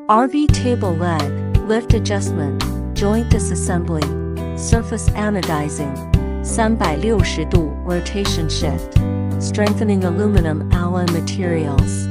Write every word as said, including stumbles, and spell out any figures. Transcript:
R V table leg, lift adjustment, joint disassembly, surface anodizing, three hundred sixty度 rotation shift, strengthening aluminum alloy materials.